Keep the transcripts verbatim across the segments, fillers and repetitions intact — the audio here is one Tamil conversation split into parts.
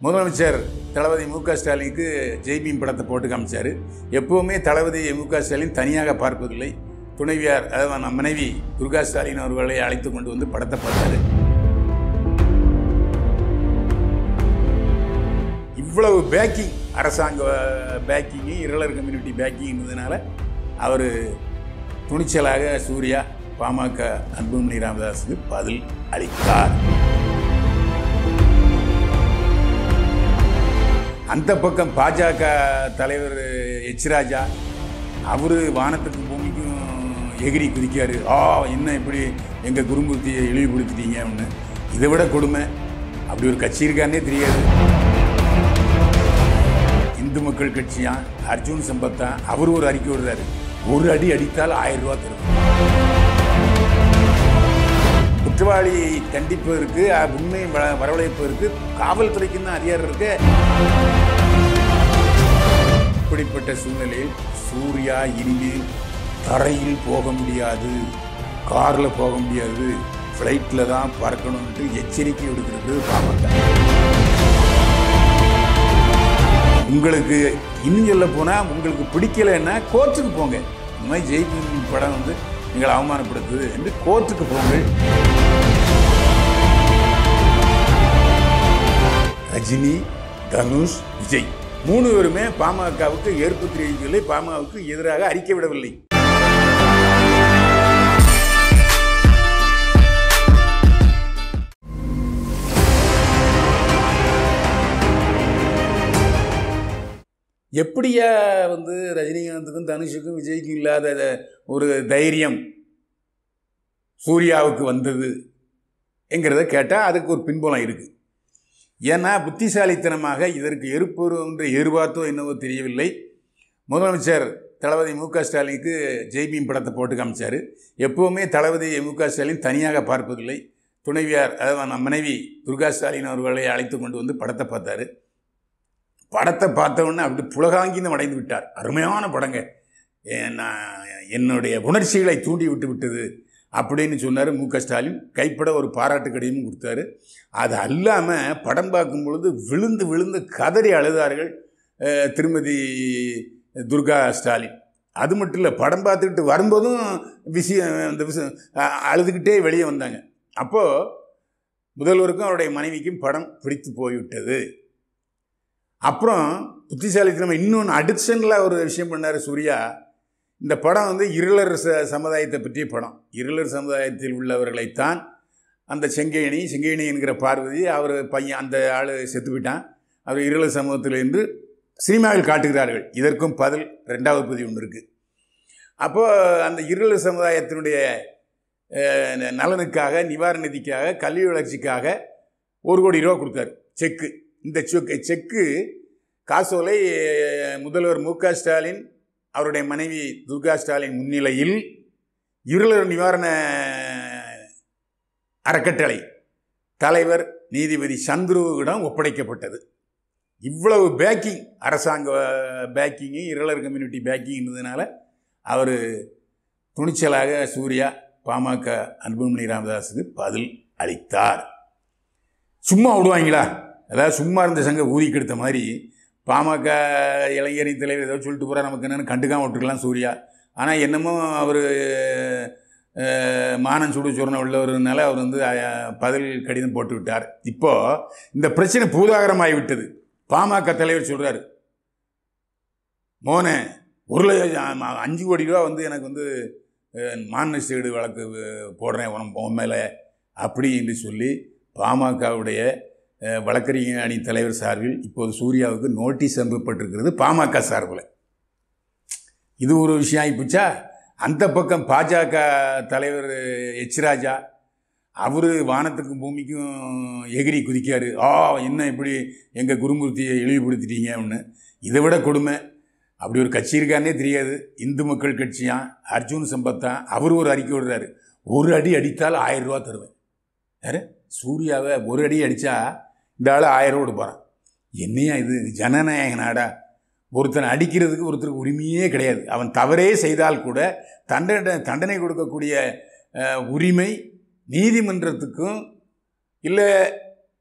முதலமைச்சர் தளபதி மு க ஸ்டாலினுக்கு ஜெய்பீம் படத்தை போட்டு காமிச்சார். எப்போவுமே தளபதி மு க ஸ்டாலின் தனியாக பார்ப்பதில்லை. துணைவியார் அதாவது நம்ம மனைவி துர்கா ஸ்டாலின் அவர்களை அழைத்து கொண்டு வந்து படத்தை பார்த்தார். இவ்வளவு பேக்கிங், அரசாங்க பேக்கிங்கு, இருளர் கம்யூனிட்டி பேக்கிங் இருந்ததுனால அவர் துணிச்சலாக சூர்யா பாமக அன்புமணி ராமதாஸுக்கு பதில் அளித்தார். அந்த பக்கம் பாஜக தலைவர் எச் ராஜா அவர் வானத்துக்கு பூமிக்கும் எகிரி குதிக்காரு. ஆ என்ன இப்படி எங்கள் குருமூர்த்தியை இழிவுபடுத்திட்டீங்க அப்படின்னு. இதை விட கொடுமை, அப்படி ஒரு கட்சி இருக்காருன்னே தெரியாது. இந்து மக்கள் கட்சியா அர்ஜுன் சம்பத்தா அவர் ஒரு அறிக்கை விடுறாரு, ஒரு அடி அடித்தால் ஆயிரம் ரூபா தரும். குற்றவாளி கண்டிப்பதற்கு, உண்மை வரவழைப்பதற்கு காவல்துறைக்கு தான் அதிகாரம் இருக்கு. இப்படிப்பட்ட சூழ்நிலையில் சூர்யா இனிமேல் தரையில் போக முடியாது, காரில் போக முடியாது, ஃப்ளைட்டில் தான் பறக்கணும்ட்டு எச்சரிக்கை விடுக்கிறது பாமக. உங்களுக்கு இன்னும் சொல்ல போனால், உங்களுக்கு பிடிக்கலைன்னா கோர்ட்டுக்கு போங்க. இந்த மாதிரி ஜெய்பீம் படம் வந்து எங்களை அவமானப்படுத்துது என்று கோர்ட்டுக்கு போங்கள். ரஜினி, தனுஷ், விஜய் மூணு பேருமே பாமகவுக்கு ஏற்பு தெரிவிக்கவில்லை, பாமகவுக்கு எதிராக அறிக்கை விடவில்லை. எப்படியா வந்து ரஜினிகாந்துக்கும் தனுஷுக்கும் விஜய்க்கும் இல்லாத ஒரு தைரியம் சூர்யாவுக்கு வந்தது என்கிறத கேட்டால் அதுக்கு ஒரு பின்புலம் இருக்குது. ஏன்னா புத்திசாலித்தனமாக இதற்கு எதிர்ப்பு என்று எதிர்பார்த்தோ என்னவோ தெரியவில்லை, முதலமைச்சர் தளபதி மு க ஸ்டாலினுக்கு ஜெய்பீம் படத்தை போட்டு காமிச்சார். எப்போவுமே தளபதி மு க ஸ்டாலின் தனியாக பார்ப்பதில்லை. துணைவியார் அதாவது நம்ம மனைவி துர்கா ஸ்டாலின் அவர்களை அழைத்து கொண்டு வந்து படத்தை பார்த்தார். படத்தை பார்த்தவுடனே அப்படி புலகாங்கின்னு அடைந்து விட்டார். அருமையான படங்க, நான் என்னுடைய உணர்ச்சிகளை தூண்டி விட்டு விட்டது அப்படின்னு சொன்னார் மு க ஸ்டாலின். கைப்பட ஒரு பாராட்டு கடிதமும் கொடுத்தாரு. அது அல்லாமல் படம் பார்க்கும் பொழுது விழுந்து விழுந்து கதறி அழுதார்கள் திருமதி துர்கா ஸ்டாலின். அது மட்டும் இல்லை, படம் பார்த்துக்கிட்டு வரும்போதும் விஷயம் அந்த விஷயம் அழுதுகிட்டே வெளியே வந்தாங்க. அப்போது முதல்வருக்கும் அவருடைய மனைவிக்கும் படம் பிடித்து போய்விட்டது. அப்புறம் புத்திசாலித்தனம் இன்னொன்று அடிஷனில் ஒரு விஷயம் பண்ணார் சூர்யா. இந்த படம் வந்து இருளர் ச சமுதாயத்தை பற்றிய படம். இருளர் சமுதாயத்தில் உள்ளவர்களைத்தான் அந்த செங்கேணி செங்கேணி என்கிற பார்வதி, அவர் பையன் அந்த ஆள் செத்து போயிட்டான், அவர் இருளர் சமூகத்தில் என்று சினிமாவில் காட்டுகிறார்கள். இதற்கும் பதில் ரெண்டாவது பதிவு ஒன்று இருக்குது. அப்போது அந்த இருளர் சமுதாயத்தினுடைய நலனுக்காக, நிவாரண நிதிக்காக, கல்வி வளர்ச்சிக்காக ஒரு கோடி ரூபா கொடுத்தாரு செக்கு. இந்த செக்கு செக்கு காசோலை முதல்வர் மு க ஸ்டாலின் அவருடைய மனைவி துர்கா ஸ்டாலின் முன்னிலையில் இருளர் நிவாரண அறக்கட்டளை தலைவர் நீதிபதி சந்துருவிடம் ஒப்படைக்கப்பட்டது. இவ்வளவு பேக்கிங், அரசாங்க பேக்கிங்கு, இருளர் கம்யூனிட்டி பேக்கிங் இருந்ததுனால அவர் துணிச்சலாக சூர்யா பாமக அன்புமணி ராமதாஸுக்கு பதில் அளித்தார். சும்மா விடுவாங்களா? அதாவது சும்மா இருந்த சங்க ஊதி கெடுத்த மாதிரி பாமக இளைஞரணி தலைவர் ஏதோ சொல்லிட்டு போகிறா, நமக்கு என்னென்னு கண்டுக்காம விட்டுருக்கலாம் சூர்யா. ஆனால் என்னமோ அவர் மானம் சுடு சொரணை உள்ளவர்னால அவர் வந்து பதில் கடிதம் போட்டு விட்டார். இப்போது இந்த பிரச்சனை பூதாகரமாகிவிட்டது. பாமக தலைவர் சொல்கிறார், மோனே ஒரு லட்சம் அஞ்சு கோடி ரூபா வந்து எனக்கு வந்து மானநஷ்டஈடு வழக்கு போடுறேன் உன் மேலே அப்படி என்று சொல்லி பாமகவுடைய வழக்கறிஞர் அணி தலைவர் சார்பில் இப்போது சூர்யாவுக்கு நோட்டீஸ் அனுப்பப்பட்டிருக்கிறது பாமக சார்பில். இது ஒரு விஷயம் ஆகிப்போச்சா. அந்த பக்கம் பாஜக தலைவர் எச் ராஜா அவர் வானத்துக்கு பூமிக்கும் எகிரி குதிக்காரு. ஆ என்ன இப்படி எங்கள் குருமூர்த்தியை இழிவுபடுத்திட்டீங்க அப்படின்னு. இதை விட கொடுமை, அப்படி ஒரு கட்சி இருக்காருன்னே தெரியாது. இந்து மக்கள் கட்சியா அர்ஜுன் சம்பத்தா அவர் ஒரு அறிக்கை விடுறாரு, ஒரு அடி அடித்தால் ஆயிரம் ரூபா தருவேன். யார்? சூர்யாவை ஒரு அடி அடித்தா இந்த ஆள் ஆயிரம் ரூபா கொடுப்பாரான். என்னையா இது? ஜனநாயக நாடா? ஒருத்தனை அடிக்கிறதுக்கு ஒருத்தருக்கு உரிமையே கிடையாது. அவன் தவறே செய்தால் கூட தண்டனை தண்டனை கொடுக்கக்கூடிய உரிமை நீதிமன்றத்துக்கும் இல்லை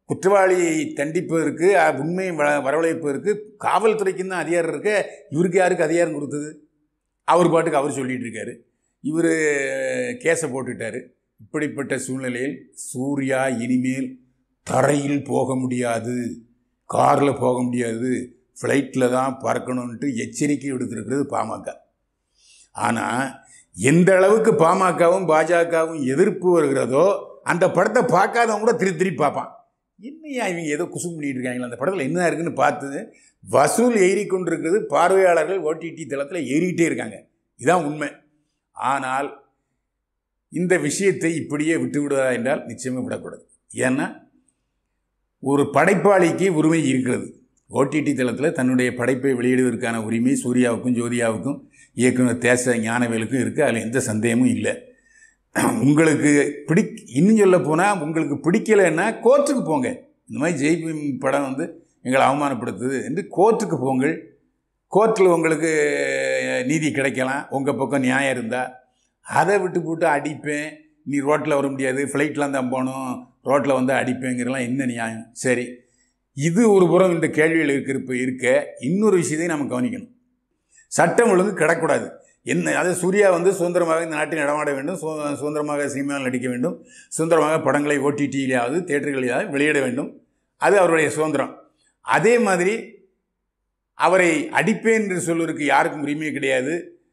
குற்றவாளியை தண்டிப்பதற்கு உண்மையை வ வரவழைப்பதற்கு காவல்துறைக்கு தான் அதிகாரம் இருக்க. இவருக்கு யாருக்கு அதிகாரம் கொடுத்தது? அவர் பாட்டுக்கு அவர் சொல்லிகிட்டு இருக்காரு. இவர் கேஸை போட்டுட்டார். இப்படிப்பட்ட சூழ்நிலையில் சூர்யா இனிமேல் தரையில் போக முடியாது, காரில் போக முடியாது, ஃப்ளைட்டில் தான் பறக்கணுன்ட்டு எச்சரிக்கை விடுத்திருக்கிறது பாமக. ஆனால் எந்த அளவுக்கு பாமகவும் பாஜகவும் எதிர்ப்பு வருகிறதோ அந்த படத்தை பார்க்காதவங்க கூட திரு திருப்பி பார்ப்பான். என்னையா இவங்க ஏதோ குசு பண்ணிட்டு இருக்காங்களா, அந்த படத்தில் என்ன இருக்குன்னு பார்த்து வசூல் ஏறி கொண்டிருக்கிறது. பார்வையாளர்கள் ஓடிடி தளத்தில் ஏறிக்கிட்டே இருக்காங்க. இதுதான் உண்மை. ஆனால் இந்த விஷயத்தை இப்படியே விட்டு விடுவதா என்றால் நிச்சயமாக விடக்கூடாது. ஏன்னா ஒரு படைப்பாளிக்கு உரிமை இருக்கிறது. ஓடிடி தளத்தில் தன்னுடைய படைப்பை வெளியிடுவதற்கான உரிமை சூர்யாவுக்கும் ஜோதியாவுக்கும் இயக்குனர் தேச ஞானவேலுக்கும் இருக்குது. அதில் எந்த சந்தேகமும் இல்லை. உங்களுக்கு பிடி இன்னும் சொல்ல போனால் உங்களுக்கு பிடிக்கலைன்னா கோர்ட்டுக்கு போங்க. இந்த மாதிரி ஜெய்பீம் படம் வந்து எங்களை அவமானப்படுத்துது என்று கோர்ட்டுக்கு போங்கள். கோர்ட்டில் உங்களுக்கு நீதி கிடைக்கலாம், உங்கள் பக்கம் நியாயம் இருந்தால். அதை விட்டு போட்டு அடிப்பேன், நீ ரோட்டில் வர முடியாது, ஃப்ளைட்டில் தான் போகணும், ரோட்டில் வந்து அடிப்பேங்கிறலாம் என்ன நியாயம்? சரி, இது ஒரு புறம் இந்த கேள்வியில் இருக்கிறப்ப இருக்க இன்னொரு விஷயத்தையும் நம்ம கவனிக்கணும். சட்டம் ஒழுங்கு கிடக்கூடாது. என்ன அதை சூர்யா வந்து சுதந்திரமாக இந்த நாட்டில் நடமாட வேண்டும், சு சுதந்திரமாக சினிமாவில் நடிக்க வேண்டும், சுதந்திரமாக படங்களை ஓடிடியிலாவது தியேட்டர்களிலாவது வெளியிட வேண்டும். அது அவருடைய சுதந்திரம். அதே மாதிரி அவரை அடிப்பேன் என்று சொல்வதற்கு யாருக்கும் உரிமை கிடையாது.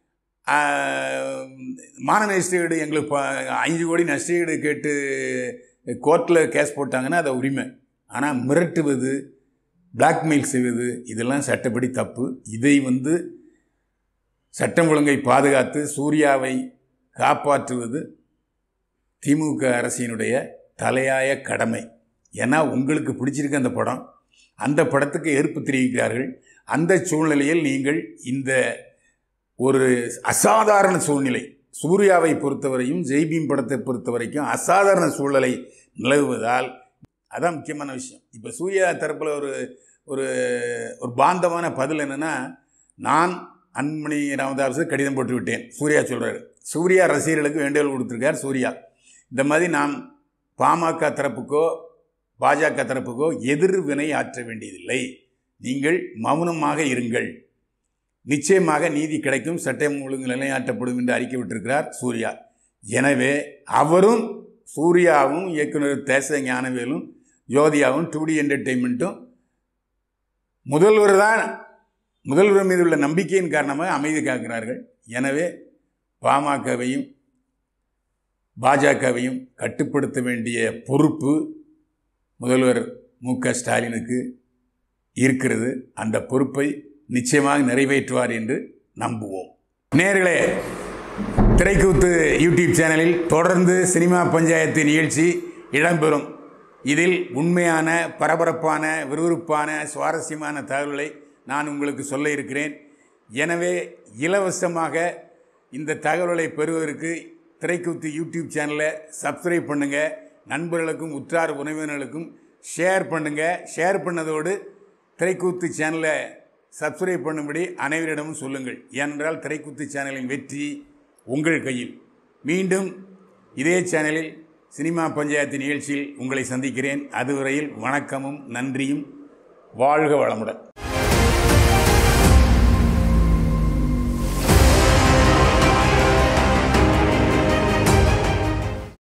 மான நஷ்டஈடு எங்களுக்கு அஞ்சு கோடி நஷ்டஈடு கேட்டு கோர்ட்டில் கேஸ் போட்டாங்கன்னா அது உரிமை. ஆனால் மிரட்டுவது, பிளாக்மெயில் செய்வது இதெல்லாம் சட்டப்படி தப்பு. இதை வந்து சட்டம் ஒழுங்கை பாதுகாத்து சூர்யாவை காப்பாற்றுவது திமுக அரசினுடைய தலையாய கடமை. ஏன்னா உங்களுக்கு பிடிச்சிருக்க அந்த படம், அந்த படத்துக்கு எதிர்ப்பு தெரிவிக்கிறார்கள். அந்த சூழ்நிலையில் நீங்கள் இந்த ஒரு அசாதாரண சூழ்நிலை சூர்யாவை பொறுத்தவரையும் ஜெய்பீம் படத்தை பொறுத்த வரைக்கும் அசாதாரண சூழ்நிலை நிலவுவதால் அதான் முக்கியமான விஷயம். இப்போ சூர்யா தரப்பில் ஒரு ஒரு ஒரு பாந்தமான பதில் என்னென்னா, நான் அன்புமணி ராமதாஸுக்கு கடிதம் போட்டு விட்டேன் சூர்யா சொல்கிறார். சூர்யா ரசிகர்களுக்கு வேண்டுகோள் கொடுத்துருக்கார் சூர்யா. இந்த மாதிரி நாம் பாமக தரப்புக்கோ பாஜக தரப்புக்கோ எதிர்வினை ஆற்ற வேண்டியதில்லை, நீங்கள் மௌனமாக இருங்கள், நிச்சயமாக நீதி கிடைக்கும், சட்டம் ஒழுங்கு நிலைநாட்டப்படும் என்று அறிக்கை விட்டிருக்கிறார் சூர்யா. எனவே அவரும் சூர்யாவும் இயக்குனர் தேச ஞானவேலும் ஜோதியாவும் டூ டி என்டர்டெயின்மெண்ட்டும் முதல்வர் தான் முதல்வர் மீது உள்ள நம்பிக்கையின் காரணமாக அமைதி காக்கிறார்கள். எனவே பாமகவையும் பாஜகவையும் கட்டுப்படுத்த வேண்டிய பொறுப்பு முதல்வர் மு க ஸ்டாலினுக்கு இருக்கிறது. அந்த பொறுப்பை நிச்சயமாக நிறைவேற்றுவார் என்று நம்புவோம். நேயர்களே, திரைக்கூத்து யூடியூப் சேனலில் தொடர்ந்து சினிமா பஞ்சாயத்து நிகழ்ச்சி இடம்பெறும். இதில் உண்மையான, பரபரப்பான, விறுவிறுப்பான, சுவாரஸ்யமான தகவல்களை நான் உங்களுக்கு சொல்ல இருக்கிறேன். எனவே இலவசமாக இந்த தகவல்களை பெறுவதற்கு திரைக்கூத்து யூடியூப் சேனலை சப்ஸ்கிரைப் பண்ணுங்கள். நண்பர்களுக்கும் உற்றார் உறவினர்களுக்கும் ஷேர் பண்ணுங்கள். ஷேர் பண்ணதோடு திரைக்கூத்து சேனலை சப்ஸ்கிரைப் பண்ணும்படி அனைவரிடமும் சொல்லுங்கள். ஏனென்றால் திரைக்கூத்து சேனலின் வெற்றி உங்கள் கையில். மீண்டும் இதே சேனலில் சினிமா பஞ்சாயத்து நிகழ்ச்சியில் உங்களை சந்திக்கிறேன். அதுவரையில் வணக்கமும் நன்றியும். வாழ்க வளமுடன்.